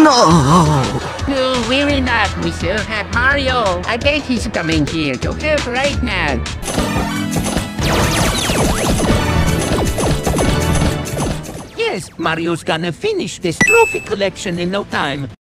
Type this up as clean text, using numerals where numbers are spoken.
No, we're not. We still have Mario. I bet he's coming here to help right now. Yes, Mario's gonna finish this trophy collection in no time.